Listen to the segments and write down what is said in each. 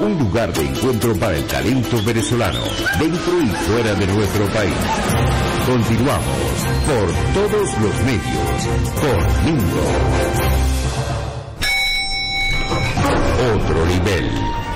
un lugar de encuentro para el talento venezolano, dentro y fuera de nuestro país. Continuamos por todos los medios, por Mundo. Otro nivel.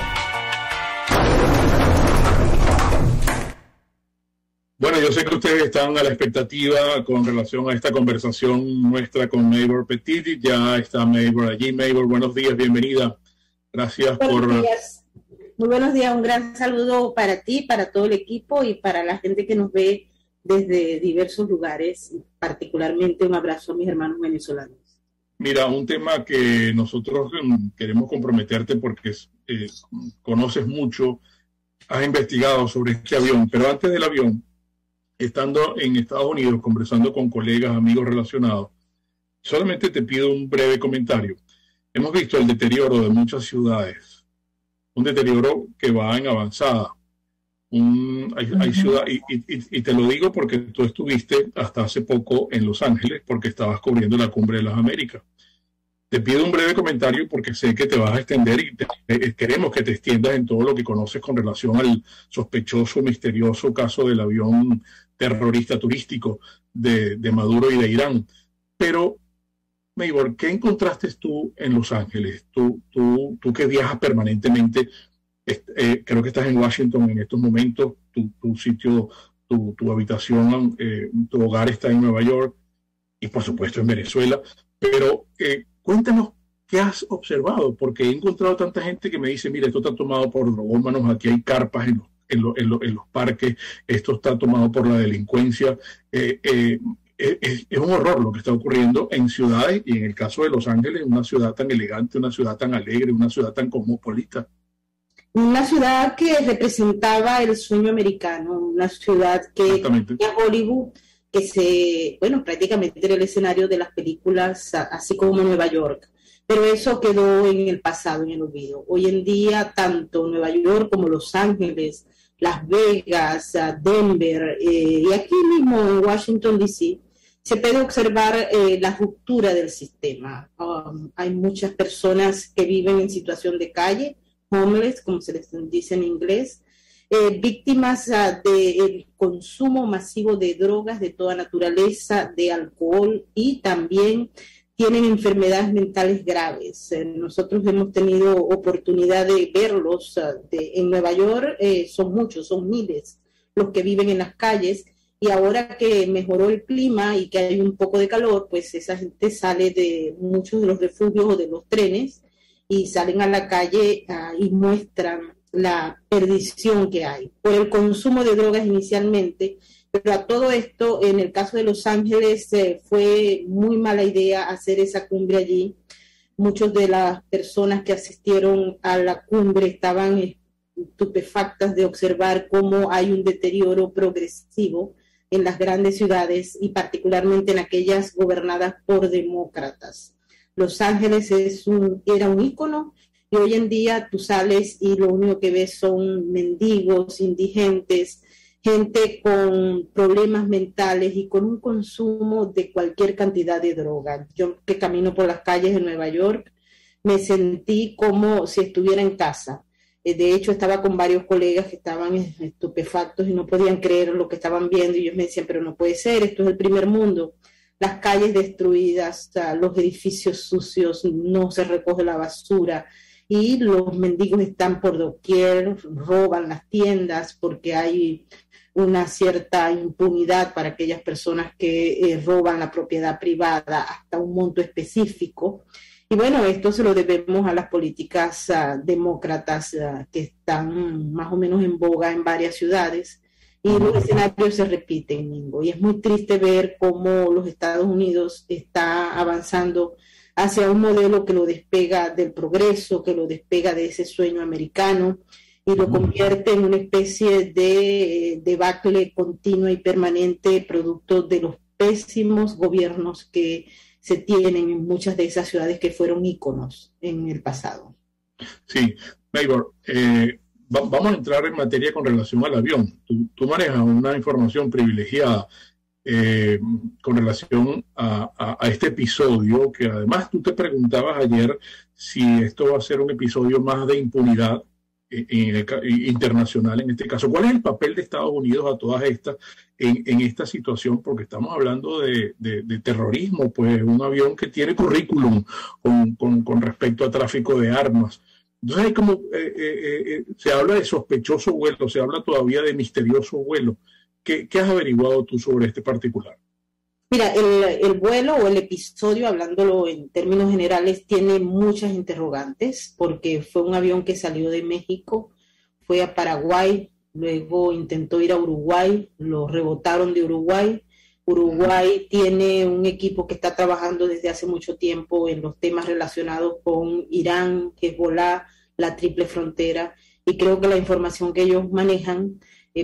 Bueno, yo sé que ustedes están a la expectativa con relación a esta conversación nuestra con Maybor Petit. Ya está Maybor allí. Maybor, buenos días, bienvenida. Gracias por... Buenos días. Muy buenos días, un gran saludo para ti, para todo el equipo y para la gente que nos ve desde diversos lugares, particularmente un abrazo a mis hermanos venezolanos. Mira, un tema que nosotros queremos comprometerte porque conoces mucho, has investigado sobre este avión, pero antes del avión, estando en Estados Unidos, conversando con colegas, amigos relacionados, solamente te pido un breve comentario. Hemos visto el deterioro de muchas ciudades, un deterioro que va en avanzada. Hay ciudad, y te lo digo porque tú estuviste hasta hace poco en Los Ángeles porque estabas cubriendo la Cumbre de las Américas. Te pido un breve comentario porque sé que te vas a extender y queremos que te extiendas en todo lo que conoces con relación al sospechoso, misterioso caso del avión terrorista turístico de Maduro y de Irán. Pero, Maybor, ¿qué encontraste tú en Los Ángeles? Tú que viajas permanentemente, creo que estás en Washington en estos momentos, tu sitio, tu habitación, tu hogar está en Nueva York y por supuesto en Venezuela, pero cuéntanos qué has observado, porque he encontrado tanta gente que me dice, mira, esto está tomado por drogómanos, aquí hay carpas en los parques, esto está tomado por la delincuencia. Es un horror lo que está ocurriendo en ciudades, y en el caso de Los Ángeles, una ciudad tan elegante, una ciudad tan alegre, una ciudad tan cosmopolita. Una ciudad que representaba el sueño americano, una ciudad que tenía Hollywood, que prácticamente era el escenario de las películas, así como Nueva York. Pero eso quedó en el pasado, en el olvido. Hoy en día, tanto Nueva York como Los Ángeles, Las Vegas, Denver, y aquí mismo en Washington, D.C., se puede observar la ruptura del sistema. Hay muchas personas que viven en situación de calle, homeless, como se les dice en inglés, víctimas del consumo masivo de drogas de toda naturaleza, de alcohol, y también tienen enfermedades mentales graves. Nosotros hemos tenido oportunidad de verlos en Nueva York, son muchos, son miles los que viven en las calles, y ahora que mejoró el clima y que hay un poco de calor, pues esa gente sale de muchos de los refugios o de los trenes y salen a la calle y muestran la perdición que hay por el consumo de drogas inicialmente. Pero a todo esto, en el caso de Los Ángeles, fue muy mala idea hacer esa cumbre allí. Muchas de las personas que asistieron a la cumbre estaban estupefactas de observar cómo hay un deterioro progresivo en las grandes ciudades y particularmente en aquellas gobernadas por demócratas. Los Ángeles era un ícono, y hoy en día tú sales y lo único que ves son mendigos, indigentes, gente con problemas mentales y con un consumo de cualquier cantidad de droga. Yo que camino por las calles de Nueva York me sentí como si estuviera en casa. De hecho, estaba con varios colegas que estaban estupefactos y no podían creer lo que estaban viendo, y ellos me decían, pero no puede ser, esto es el primer mundo. Las calles destruidas, los edificios sucios, no se recoge la basura, y los mendigos están por doquier, roban las tiendas porque hay una cierta impunidad para aquellas personas que roban la propiedad privada hasta un monto específico. Y bueno, esto se lo debemos a las políticas demócratas que están más o menos en boga en varias ciudades, y los escenarios se repiten, Mingo. Y es muy triste ver cómo los Estados Unidos está avanzando hacia un modelo que lo despega del progreso, que lo despega de ese sueño americano y lo convierte en una especie de debacle continua y permanente producto de los pésimos gobiernos que se tienen en muchas de esas ciudades que fueron íconos en el pasado. Sí, Maybor, vamos a entrar en materia con relación al avión. Tú manejas una información privilegiada con relación a este episodio, que además tú te preguntabas ayer si esto va a ser un episodio más de impunidad internacional en este caso. ¿Cuál es el papel de Estados Unidos a todas estas en esta situación? Porque estamos hablando de terrorismo, pues un avión que tiene currículum con respecto a tráfico de armas. Entonces hay como, se habla de sospechoso vuelo, se habla todavía de misterioso vuelo. ¿Qué has averiguado tú sobre este particular? Mira, el vuelo o el episodio, hablándolo en términos generales, tiene muchas interrogantes, porque fue un avión que salió de México, fue a Paraguay, luego intentó ir a Uruguay, lo rebotaron de Uruguay. Uruguay tiene un equipo que está trabajando desde hace mucho tiempo en los temas relacionados con Irán, Hezbollah, la Triple Frontera, y creo que la información que ellos manejan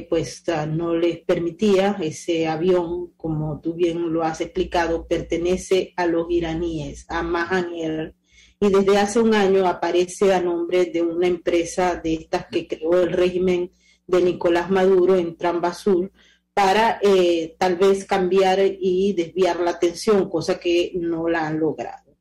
no les permitía. Ese avión, como tú bien lo has explicado, pertenece a los iraníes, a Mahan Air, y desde hace un año aparece a nombre de una empresa de estas que creó el régimen de Nicolás Maduro en Trambazul para tal vez cambiar y desviar la atención, cosa que no la han logrado.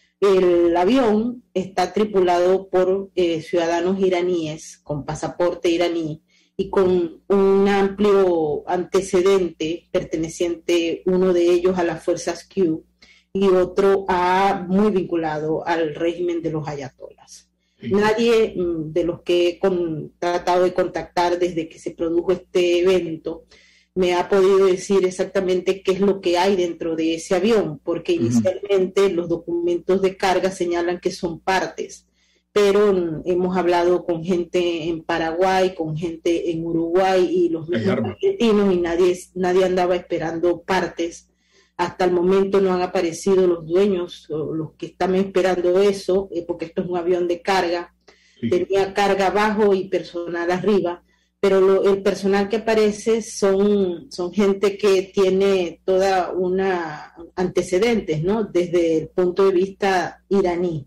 El avión está tripulado por ciudadanos iraníes con pasaporte iraní, y con un amplio antecedente perteneciente, uno de ellos a las fuerzas Q y otro muy vinculado al régimen de los ayatolas. Sí. Nadie de los que he tratado de contactar desde que se produjo este evento me ha podido decir exactamente qué es lo que hay dentro de ese avión, porque inicialmente los documentos de carga señalan que son partes, pero hemos hablado con gente en Paraguay, con gente en Uruguay y los mismos argentinos, y nadie andaba esperando partes. Hasta el momento no han aparecido los dueños o los que están esperando eso, porque esto es un avión de carga. Sí. Tenía carga abajo y personal arriba, pero el personal que aparece son gente que tiene toda una antecedentes, ¿no? Desde el punto de vista iraní.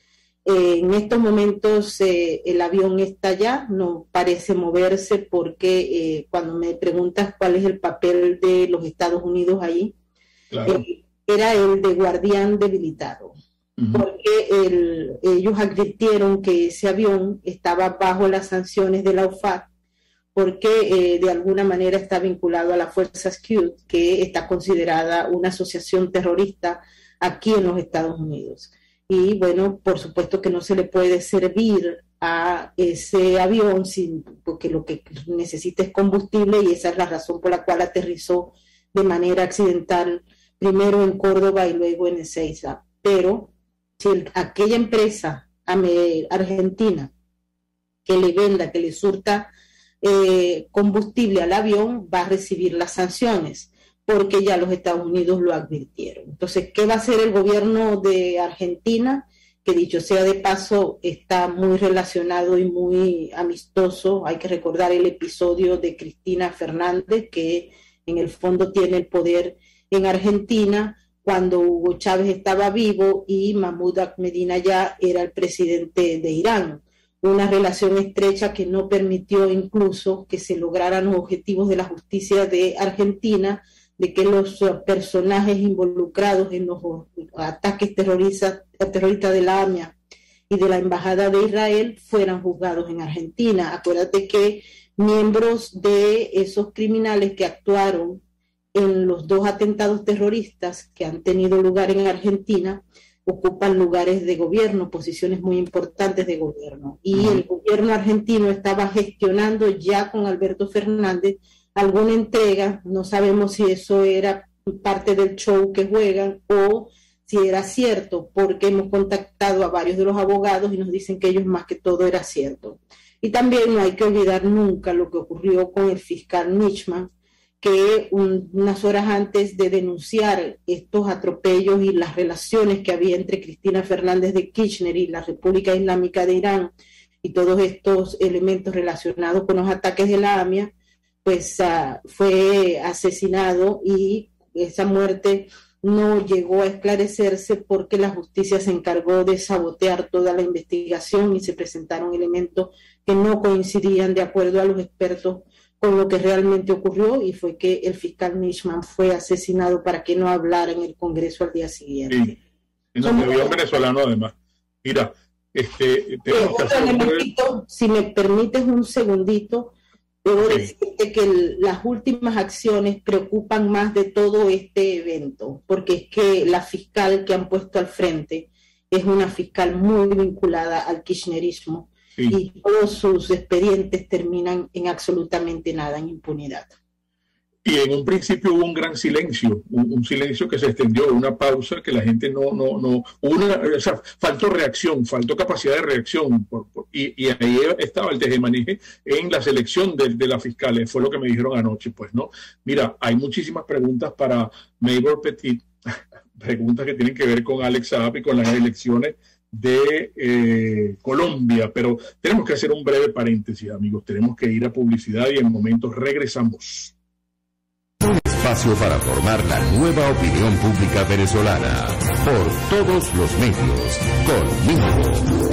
En estos momentos el avión está allá, no parece moverse, porque cuando me preguntas cuál es el papel de los Estados Unidos ahí, claro, era el de guardián debilitado, porque ellos advirtieron que ese avión estaba bajo las sanciones de la OFAC, porque de alguna manera está vinculado a las fuerzas Q, que está considerada una asociación terrorista aquí en los Estados Unidos. Y bueno, por supuesto que no se le puede servir a ese avión porque lo que necesita es combustible, y esa es la razón por la cual aterrizó de manera accidental, primero en Córdoba y luego en Ezeiza. Pero si aquella empresa argentina que le venda, que le surta combustible al avión, va a recibir las sanciones, porque ya los Estados Unidos lo advirtieron. Entonces, ¿qué va a hacer el gobierno de Argentina? Que dicho sea de paso, está muy relacionado y muy amistoso. Hay que recordar el episodio de Cristina Fernández, que en el fondo tiene el poder en Argentina cuando Hugo Chávez estaba vivo y Mahmoud Ahmadinejad era el presidente de Irán. Una relación estrecha que no permitió incluso que se lograran los objetivos de la justicia de Argentina, de que los personajes involucrados en los ataques terroristas de la AMIA y de la Embajada de Israel fueran juzgados en Argentina. Acuérdate que miembros de esos criminales que actuaron en los 2 atentados terroristas que han tenido lugar en Argentina ocupan lugares de gobierno, posiciones muy importantes de gobierno. Y el gobierno argentino estaba gestionando ya con Alberto Fernández alguna entrega. No sabemos si eso era parte del show que juegan o si era cierto, porque hemos contactado a varios de los abogados y nos dicen que ellos más que todo era cierto. Y también no hay que olvidar nunca lo que ocurrió con el fiscal Nichman, que unas horas antes de denunciar estos atropellos y las relaciones que había entre Cristina Fernández de Kirchner y la República Islámica de Irán y todos estos elementos relacionados con los ataques de la AMIA, pues fue asesinado, y esa muerte no llegó a esclarecerse porque la justicia se encargó de sabotear toda la investigación y se presentaron elementos que no coincidían, de acuerdo a los expertos, con lo que realmente ocurrió, y fue que el fiscal Nichman fue asesinado para que no hablara en el Congreso al día siguiente. Sí, en el avión venezolano además. Mira, tenemos que hacer si me permites un segundito, debo decirte que las últimas acciones preocupan más de todo este evento, porque es que la fiscal que han puesto al frente es una fiscal muy vinculada al kirchnerismo, y todos sus expedientes terminan en absolutamente nada, en impunidad. Y en un principio hubo un gran silencio, un silencio que se extendió, una pausa que la gente o sea, faltó reacción, faltó capacidad de reacción, y ahí estaba el tejemaneje en la selección de las fiscales, fue lo que me dijeron anoche, pues, ¿no? Mira, hay muchísimas preguntas para Maybor Petit, preguntas que tienen que ver con Alex Saab y con las elecciones de Colombia, pero tenemos que hacer un breve paréntesis, amigos, tenemos que ir a publicidad y en momentos regresamos. Un espacio para formar la nueva opinión pública venezolana por todos los medios, conmigo.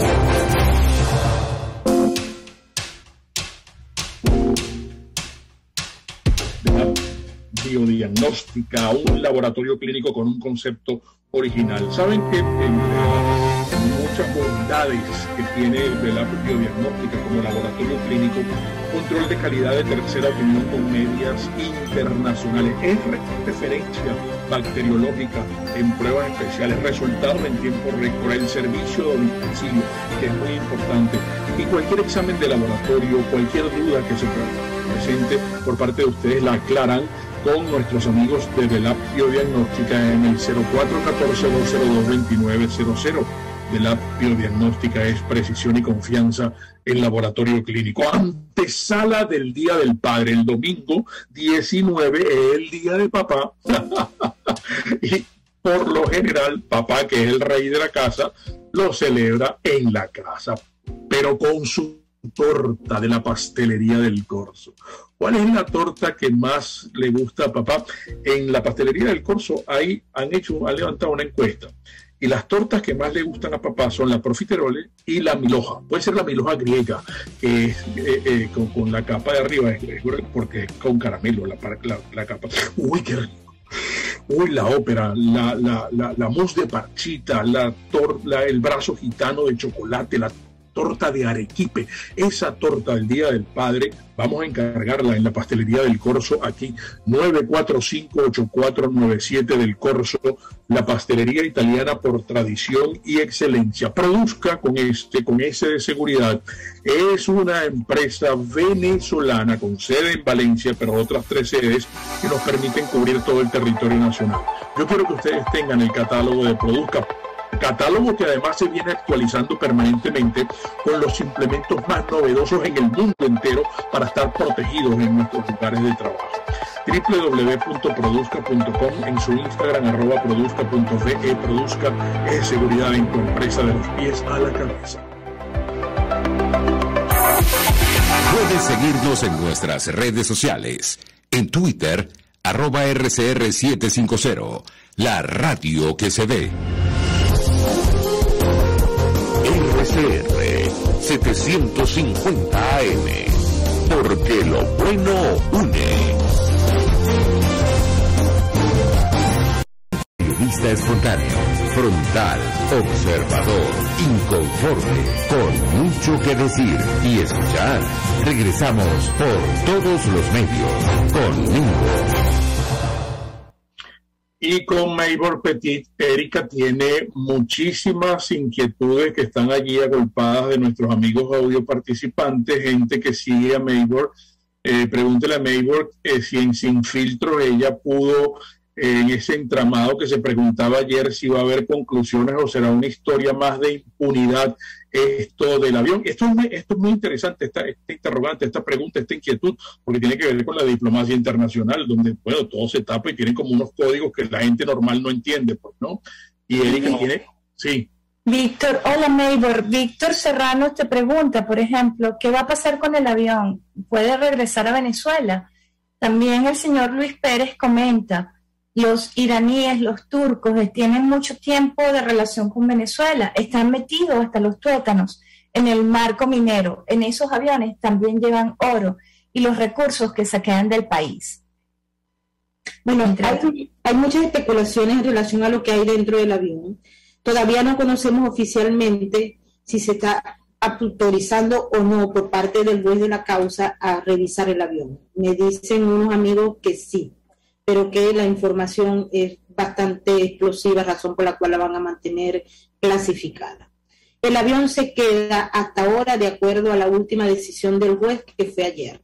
Biodiagnóstica, un laboratorio clínico con un concepto original. Saben que entre muchas bondades que tiene la biodiagnóstica como laboratorio clínico, control de calidad de tercera opinión con medias internacionales, es referencia bacteriológica en pruebas especiales, resultados en tiempo récord, el servicio de domicilio, que es muy importante, y cualquier examen de laboratorio, cualquier duda que se presente por parte de ustedes la aclaran con nuestros amigos de Velab Biodiagnóstica en el 0414-202-2900. Velab Biodiagnóstica es precisión y confianza en laboratorio clínico. Antesala del Día del Padre, el domingo 19 es el Día de Papá. Y por lo general, papá, que es el rey de la casa, lo celebra en la casa, pero con su torta de la pastelería del Corso. ¿Cuál es la torta que más le gusta a papá? En la pastelería del Corso han levantado una encuesta, y las tortas que más le gustan a papá son la profiterole y la milhoja. Puede ser la milhoja griega, que es con la capa de arriba, porque es con caramelo la capa. ¡Uy, qué rico! Uy, la ópera, la mousse de parchita, el brazo gitano de chocolate, la torta de arequipe. Esa torta del Día del Padre vamos a encargarla en la pastelería del Corso, aquí 945-8497 del Corso, la pastelería italiana por tradición y excelencia. Produzca con ese de seguridad. Es una empresa venezolana con sede en Valencia, pero otras 3 sedes que nos permiten cubrir todo el territorio nacional. Yo quiero que ustedes tengan el catálogo de Produzca, catálogo que además se viene actualizando permanentemente con los implementos más novedosos en el mundo entero para estar protegidos en nuestros lugares de trabajo. www.produzca.com, en su Instagram @produzca.ve. Produzca es seguridad en tu empresa de los pies a la cabeza. Puedes seguirnos en nuestras redes sociales. En Twitter, @RCR750, la radio que se ve. RCR 750 AM, porque lo bueno une. Periodista espontáneo, frontal, observador, inconforme, con mucho que decir y escuchar. Regresamos por todos los medios, conmigo. Y con Maybor Petit, Erika tiene muchísimas inquietudes que están allí agolpadas de nuestros amigos audio participantes, gente que sigue a Maybor. Pregúntele a Maybor si en Sin Filtro ella pudo, en ese entramado que se preguntaba ayer, si va a haber conclusiones o será una historia más de impunidad esto del avión. Esto es muy interesante, esta interrogante, esta pregunta, esta inquietud, porque tiene que ver con la diplomacia internacional, donde, bueno, todo se tapa y tienen como unos códigos que la gente normal no entiende, pues, ¿no? Y Erika tiene... Sí. Víctor, hola Maybor. Víctor Serrano te pregunta, por ejemplo, ¿qué va a pasar con el avión? ¿Puede regresar a Venezuela? También el señor Luis Pérez comenta, los iraníes, los turcos tienen mucho tiempo de relación con Venezuela, están metidos hasta los tuétanos en el marco minero. En esos aviones también llevan oro y los recursos que saquean del país. Bueno, hay muchas especulaciones en relación a lo que hay dentro del avión. Todavía no conocemos oficialmente si se está autorizando o no por parte del juez de la causa a revisar el avión. Me dicen unos amigos que sí, pero que la información es bastante explosiva, razón por la cual la van a mantener clasificada. El avión se queda hasta ahora de acuerdo a la última decisión del juez, que fue ayer.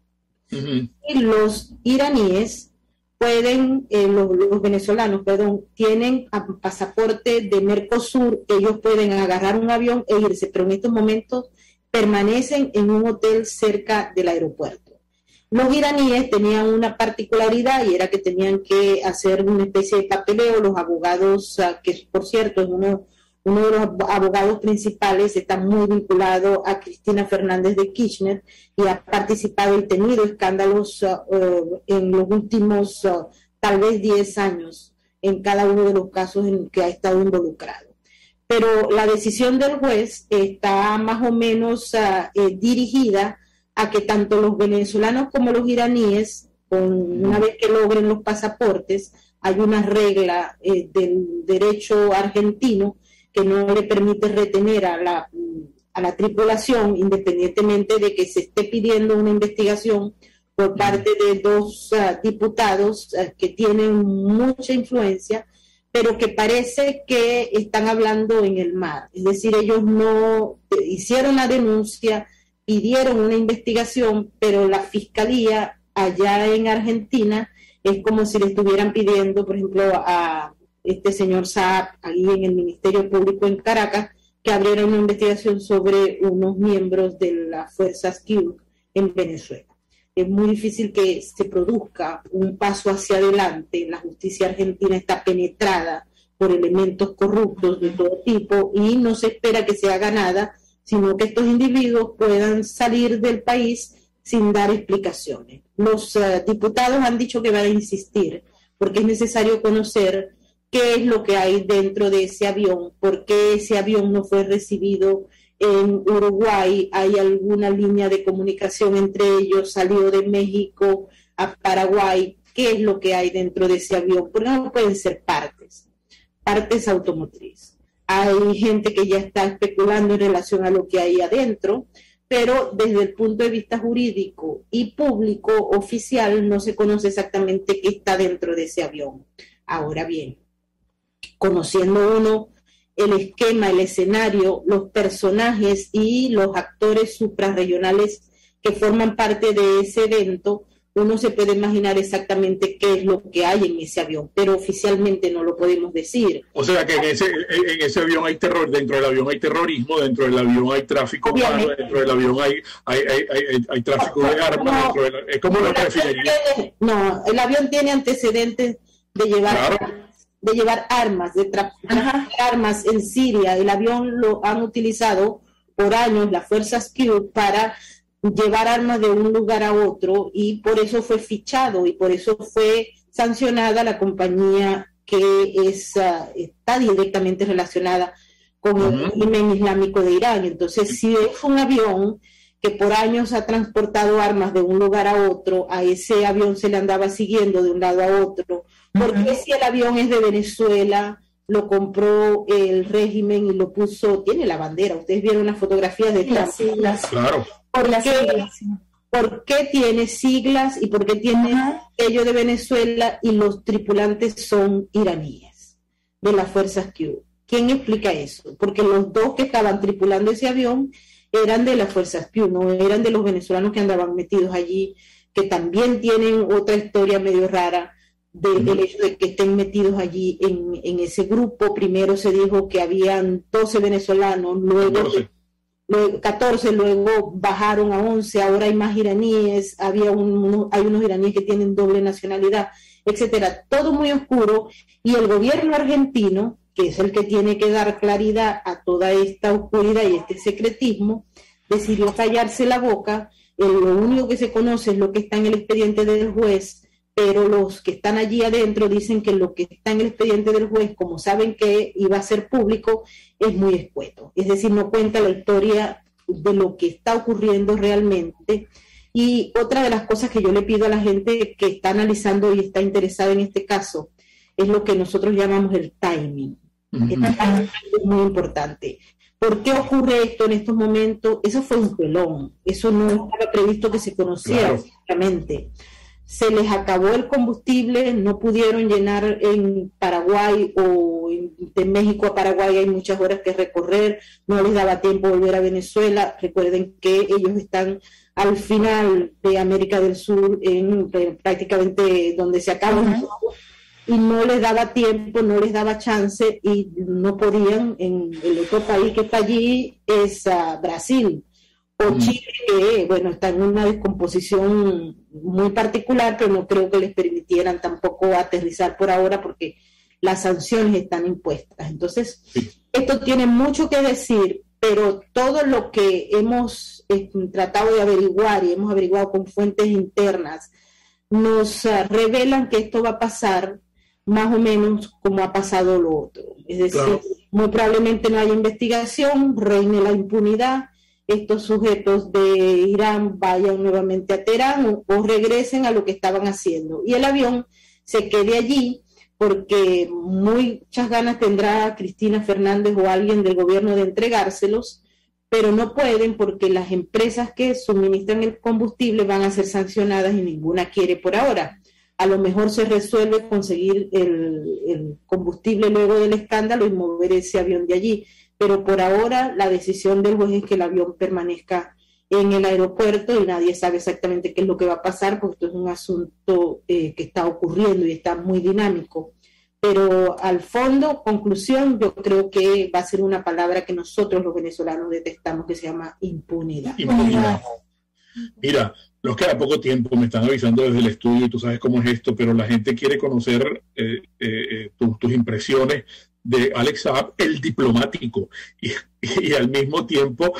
Y los iraníes pueden, los venezolanos, perdón, tienen pasaporte de Mercosur, ellos pueden agarrar un avión e irse, pero en estos momentos permanecen en un hotel cerca del aeropuerto. Los iraníes tenían una particularidad y era que tenían que hacer una especie de papeleo. Los abogados, que por cierto es uno de los abogados principales, está muy vinculado a Cristina Fernández de Kirchner y ha participado y tenido escándalos en los últimos tal vez 10 años en cada uno de los casos en que ha estado involucrado. Pero la decisión del juez está más o menos dirigida a que tanto los venezolanos como los iraníes, una vez que logren los pasaportes, hay una regla del derecho argentino que no le permite retener a la tripulación, independientemente de que se esté pidiendo una investigación por parte de dos diputados que tienen mucha influencia, pero que parece que están hablando en el mar. Es decir, ellos no hicieron la denuncia, pidieron una investigación, pero la fiscalía allá en Argentina es como si le estuvieran pidiendo, por ejemplo, a este señor Saab, ahí en el Ministerio Público en Caracas, que abriera una investigación sobre unos miembros de las fuerzas Q en Venezuela. Es muy difícil que se produzca un paso hacia adelante. La justicia argentina está penetrada por elementos corruptos de todo tipo y no se espera que se haga nada, sino que estos individuos puedan salir del país sin dar explicaciones. Los diputados han dicho que van a insistir, porque es necesario conocer qué es lo que hay dentro de ese avión, por qué ese avión no fue recibido en Uruguay, hay alguna línea de comunicación entre ellos, salió de México a Paraguay, qué es lo que hay dentro de ese avión, porque no pueden ser partes automotrices. Hay gente que ya está especulando en relación a lo que hay adentro, pero desde el punto de vista jurídico y público oficial no se conoce exactamente qué está dentro de ese avión. Ahora bien, conociendo uno el esquema, el escenario, los personajes y los actores suprarregionales que forman parte de ese evento, uno se puede imaginar exactamente qué es lo que hay en ese avión, pero oficialmente no lo podemos decir. O sea que en ese avión hay terror, dentro del avión hay terrorismo, dentro del avión hay tráfico humano, dentro del avión hay tráfico de armas, ¿cómo lo preferiría? No, el avión tiene antecedentes de llevar armas, de traficar armas en Siria. El avión lo han utilizado por años las fuerzas Q para llevar armas de un lugar a otro, y por eso fue fichado y por eso fue sancionada la compañía que está directamente relacionada con el régimen islámico de Irán. Entonces, si es un avión que por años ha transportado armas de un lugar a otro, a ese avión se le andaba siguiendo de un lado a otro, porque si el avión es de Venezuela, lo compró el régimen y lo puso, tiene la bandera, ustedes vieron las fotografías de las siglas. Claro. ¿Por qué tiene siglas y por qué tiene sello de Venezuela y los tripulantes son iraníes de las fuerzas Q? ¿Quién explica eso? Porque los dos que estaban tripulando ese avión eran de las fuerzas Q, no eran de los venezolanos que andaban metidos allí, que también tienen otra historia medio rara del hecho de que estén metidos allí en ese grupo. Primero se dijo que habían 12 venezolanos, luego 14, luego bajaron a 11, ahora hay más iraníes, hay unos iraníes que tienen doble nacionalidad, etcétera. Todo muy oscuro, y el gobierno argentino, que es el que tiene que dar claridad a toda esta oscuridad y este secretismo, decidió callarse la boca. Lo único que se conoce es lo que está en el expediente del juez, pero los que están allí adentro dicen que lo que está en el expediente del juez, como saben que iba a ser público, es muy escueto. Es decir, no cuenta la historia de lo que está ocurriendo realmente. Y otra de las cosas que yo le pido a la gente que está analizando y está interesada en este caso es lo que nosotros llamamos el timing. El timing es muy importante. ¿Por qué ocurre esto en estos momentos? Eso fue un pelón, eso no estaba previsto que se conociera exactamente. Se les acabó el combustible, no pudieron llenar en Paraguay o de México a Paraguay hay muchas horas que recorrer, no les daba tiempo volver a Venezuela. Recuerden que ellos están al final de América del Sur, en prácticamente donde se acaba y no les daba tiempo, no les daba chance y no podían. En el otro país que está allí es Brasil o Chile, que bueno, está en una descomposición muy particular, pero no creo que les permitieran tampoco aterrizar por ahora porque las sanciones están impuestas. Entonces, esto tiene mucho que decir, pero todo lo que hemos tratado de averiguar y hemos averiguado con fuentes internas nos revelan que esto va a pasar más o menos como ha pasado lo otro. Es decir, muy probablemente no haya investigación, reine la impunidad, estos sujetos de Irán vayan nuevamente a Teherán o regresen a lo que estaban haciendo. Y el avión se quede allí porque muchas ganas tendrá Cristina Fernández o alguien del gobierno de entregárselos, pero no pueden porque las empresas que suministran el combustible van a ser sancionadas y ninguna quiere por ahora. A lo mejor se resuelve conseguir el combustible luego del escándalo y mover ese avión de allí, pero por ahora la decisión del juez es que el avión permanezca en el aeropuerto y nadie sabe exactamente qué es lo que va a pasar porque esto es un asunto que está ocurriendo y está muy dinámico. Pero al fondo, conclusión, yo creo que va a ser una palabra que nosotros los venezolanos detestamos, que se llama impunidad. Impunidad. Mira, nos queda poco tiempo, me están avisando desde el estudio y tú sabes cómo es esto, pero la gente quiere conocer tus impresiones de Alex Saab, el diplomático, y al mismo tiempo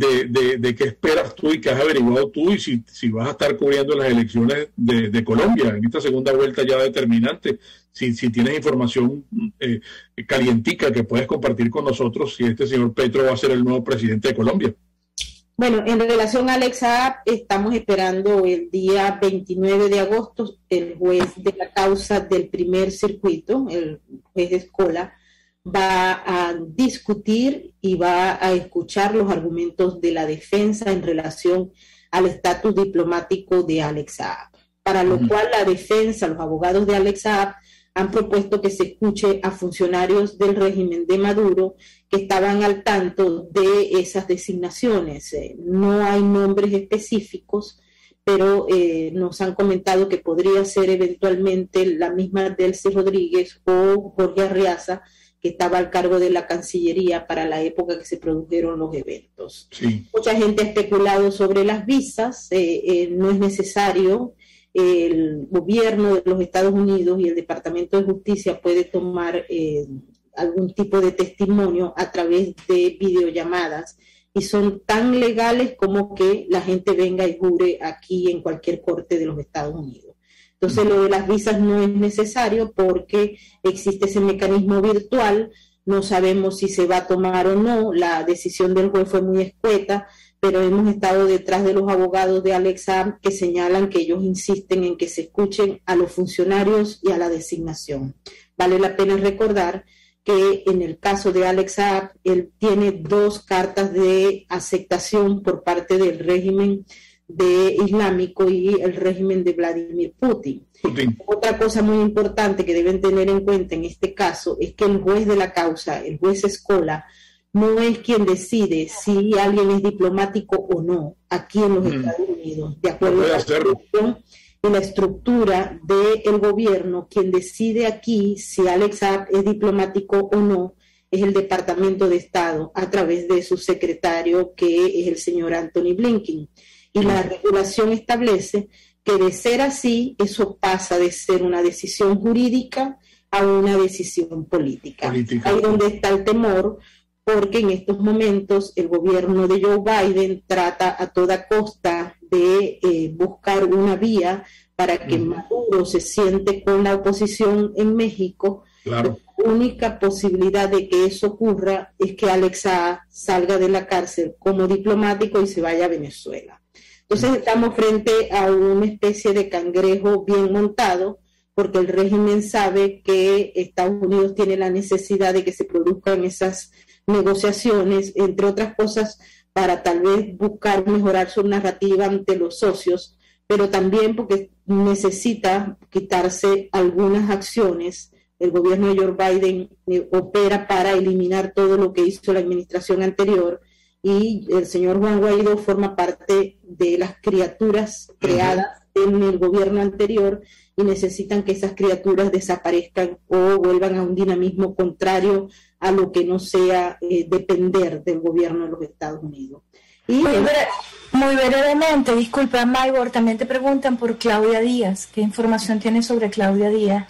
de qué esperas tú y qué has averiguado tú y si vas a estar cubriendo las elecciones de Colombia en esta segunda vuelta ya determinante, si tienes información calientica que puedes compartir con nosotros, si este señor Petro va a ser el nuevo presidente de Colombia. Bueno, en relación a Alex Saab, estamos esperando el día 29 de agosto, el juez de la causa del primer circuito, el juez de Escola, va a discutir y va a escuchar los argumentos de la defensa en relación al estatus diplomático de Alex Saab, para lo cual la defensa, los abogados de Alex Saab, han propuesto que se escuche a funcionarios del régimen de Maduro que estaban al tanto de esas designaciones. No hay nombres específicos, pero nos han comentado que podría ser eventualmente la misma Delcy Rodríguez o Jorge Arriaza, que estaba al cargo de la Cancillería para la época que se produjeron los eventos. Sí. Mucha gente ha especulado sobre las visas, no es necesario. El gobierno de los Estados Unidos y el Departamento de Justicia puede tomar algún tipo de testimonio a través de videollamadas y son tan legales como que la gente venga y jure aquí en cualquier corte de los Estados Unidos. Entonces lo de las visas no es necesario porque existe ese mecanismo virtual, no sabemos si se va a tomar o no, la decisión del juez fue muy escueta, pero hemos estado detrás de los abogados de Alex Saab que señalan que ellos insisten en que se escuchen a los funcionarios y a la designación. Vale la pena recordar que en el caso de Alex Saab, él tiene 2 cartas de aceptación por parte del régimen islámico y el régimen de Vladimir Putin. Otra cosa muy importante que deben tener en cuenta en este caso es que el juez de la causa, el juez Escola, no es quien decide si alguien es diplomático o no aquí en los Estados Unidos. De acuerdo a la situación y la estructura del gobierno, quien decide aquí si Alex Saab es diplomático o no es el Departamento de Estado a través de su secretario, que es el señor Anthony Blinken. Y la regulación establece que de ser así, eso pasa de ser una decisión jurídica a una decisión política. Ahí donde está el temor, porque en estos momentos el gobierno de Joe Biden trata a toda costa de buscar una vía para que Maduro se siente con la oposición en México. Claro. La única posibilidad de que eso ocurra es que Alex Saab salga de la cárcel como diplomático y se vaya a Venezuela. Entonces estamos frente a una especie de cangrejo bien montado, porque el régimen sabe que Estados Unidos tiene la necesidad de que se produzcan esas negociaciones, entre otras cosas, para tal vez buscar mejorar su narrativa ante los socios, pero también porque necesita quitarse algunas acciones. El gobierno de Joe Biden opera para eliminar todo lo que hizo la administración anterior, y el señor Juan Guaidó forma parte de las criaturas creadas en el gobierno anterior, y necesitan que esas criaturas desaparezcan o vuelvan a un dinamismo contrario a lo que no sea depender del gobierno de los Estados Unidos. Y muy brevemente, disculpa, Maybor, también te preguntan por Claudia Díaz. ¿Qué información tienes sobre Claudia Díaz,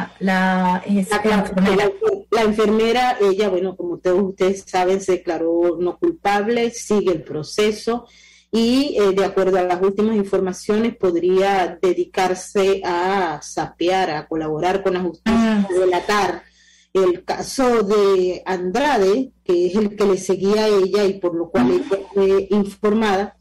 la enfermera? La enfermera, ella, bueno, como todos ustedes saben, se declaró no culpable, sigue el proceso, y de acuerdo a las últimas informaciones podría dedicarse a sapear, a colaborar con la justicia, a delatar el caso de Andrade, que es el que le seguía a ella y por lo cual ella fue informada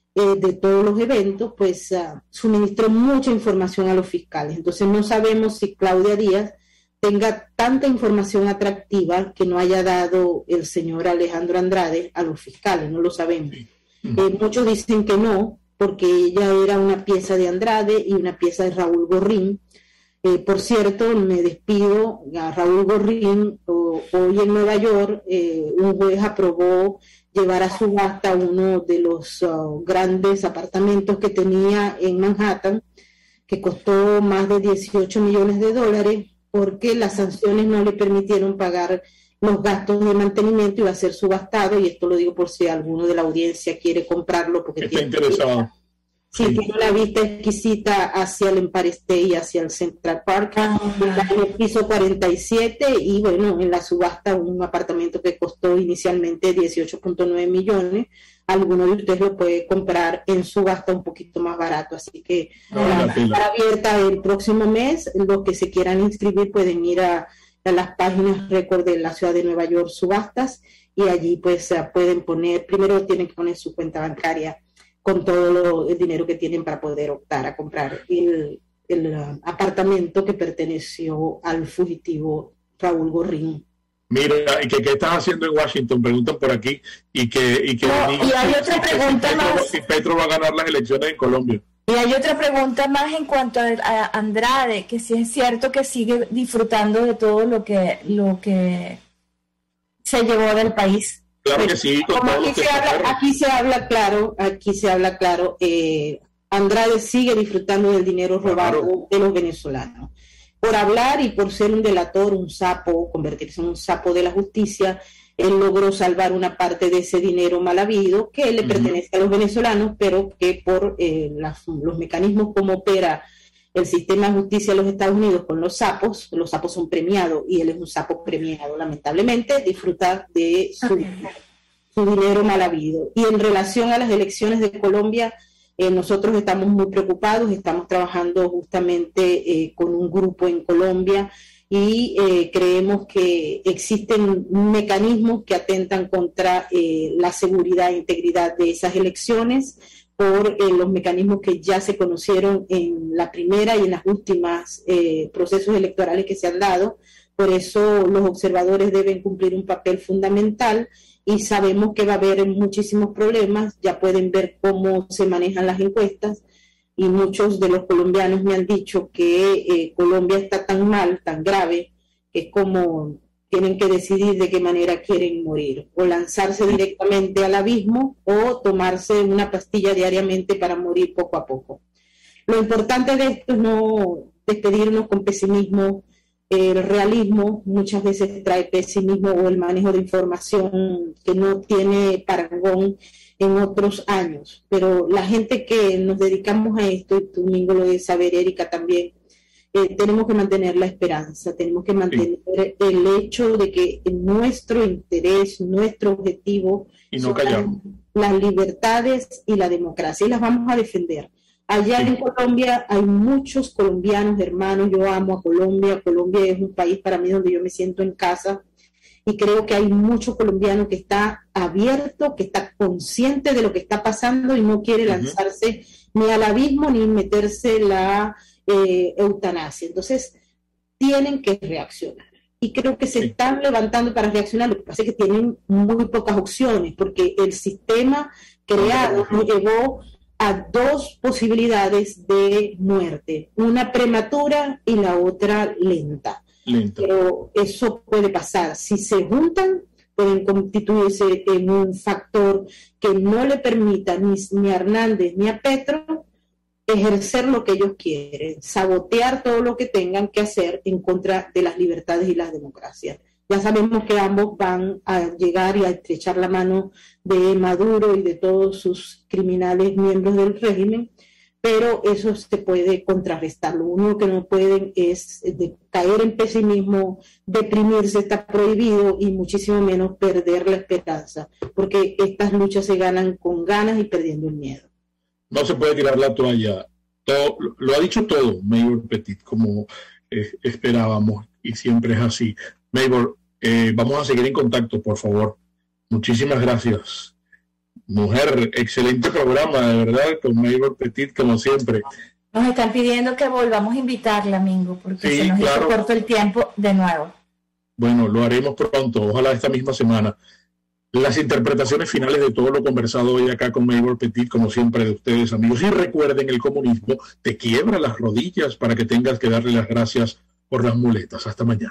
de todos los eventos, pues suministró mucha información a los fiscales. Entonces no sabemos si Claudia Díaz tenga tanta información atractiva que no haya dado el señor Alejandro Andrade a los fiscales, no lo sabemos. Muchos dicen que no, porque ella era una pieza de Andrade y una pieza de Raúl Gorrín. Por cierto, me despido a Raúl Gorrín. Hoy en Nueva York un juez aprobó llevar a subasta uno de los grandes apartamentos que tenía en Manhattan, que costó más de $18 millones, porque las sanciones no le permitieron pagar los gastos de mantenimiento, y va a ser subastado, y esto lo digo por si alguno de la audiencia quiere comprarlo, porque está interesado. Sí, tiene una vista exquisita hacia el Empire State y hacia el Central Park. Está en el piso 47, y bueno, en la subasta un apartamento que costó inicialmente 18.9 millones. Alguno de ustedes lo puede comprar en subasta un poquito más barato, así que está abierta el próximo mes. Los que se quieran inscribir pueden ir a las páginas récord de la ciudad de Nueva York, subastas, y allí pues pueden poner, primero tienen que poner su cuenta bancaria con todo el dinero que tienen para poder optar a comprar el apartamento que perteneció al fugitivo Raúl Gorrín. Mira, ¿y qué estás haciendo en Washington? Preguntan por aquí. Y hay otra pregunta más. Si Petro va a ganar las elecciones en Colombia. Y hay otra pregunta más en cuanto a Andrade, que si es cierto que sigue disfrutando de todo lo que se llevó del país. Claro que sí. Aquí se habla claro. Andrade sigue disfrutando del dinero robado de los venezolanos. Por hablar y por ser un delator, un sapo, convertirse en un sapo de la justicia, él logró salvar una parte de ese dinero mal habido que le pertenece a los venezolanos, pero que por los mecanismos como opera el sistema de justicia de los Estados Unidos con los sapos son premiados, y él es un sapo premiado, lamentablemente, disfruta de su dinero mal habido. Y en relación a las elecciones de Colombia, nosotros estamos muy preocupados, estamos trabajando justamente con un grupo en Colombia, y creemos que existen mecanismos que atentan contra la seguridad e integridad de esas elecciones por los mecanismos que ya se conocieron en la primera y en las últimas procesos electorales que se han dado. Por eso los observadores deben cumplir un papel fundamental, y sabemos que va a haber muchísimos problemas. Ya pueden ver cómo se manejan las encuestas, y muchos de los colombianos me han dicho que Colombia está tan mal, tan grave, que es como tienen que decidir de qué manera quieren morir, o lanzarse directamente al abismo o tomarse una pastilla diariamente para morir poco a poco. Lo importante de esto es no despedirnos con pesimismo. El realismo muchas veces trae pesimismo, o el manejo de información que no tiene parangón en otros años, pero la gente que nos dedicamos a esto, y tú mismo lo debes saber, Erika, también, tenemos que mantener la esperanza, tenemos que mantener el hecho de que nuestro interés, nuestro objetivo son las libertades y la democracia, y las vamos a defender. Allá en Colombia hay muchos colombianos hermanos, yo amo a Colombia. Colombia es un país para mí donde yo me siento en casa, y creo que hay muchos colombianos que está abierto, que está consciente de lo que está pasando y no quiere lanzarse ni al abismo ni meterse la eutanasia. Entonces tienen que reaccionar. y creo que se están levantando para reaccionar. Lo que pasa es que tienen muy pocas opciones, porque el sistema creado nos llevó a dos posibilidades de muerte, una prematura y la otra lenta. Pero eso puede pasar. Si se juntan, pueden constituirse en un factor que no le permita ni a Hernández ni a Petro ejercer lo que ellos quieren, sabotear todo lo que tengan que hacer en contra de las libertades y las democracias. Ya sabemos que ambos van a llegar y a estrechar la mano de Maduro y de todos sus criminales miembros del régimen, pero eso se puede contrarrestar. Lo único que no pueden es caer en pesimismo, deprimirse, está prohibido, y muchísimo menos perder la esperanza, porque estas luchas se ganan con ganas y perdiendo el miedo. No se puede tirar la toalla. Lo ha dicho todo Maybor Petit, como esperábamos, y siempre es así. Maybor, vamos a seguir en contacto, por favor. Muchísimas gracias. Mujer, excelente programa, de verdad, con Maybor Petit, como siempre. Nos están pidiendo que volvamos a invitarla, Mingo, porque se nos hizo corto el tiempo de nuevo. Bueno, lo haremos pronto, ojalá esta misma semana. Las interpretaciones finales de todo lo conversado hoy acá con Maybor Petit, como siempre, de ustedes, amigos. Y recuerden, el comunismo te quiebra las rodillas para que tengas que darle las gracias por las muletas. Hasta mañana.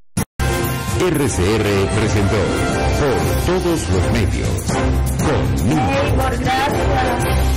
RCR presentó Por Todos los Medios con Maybor, gracias.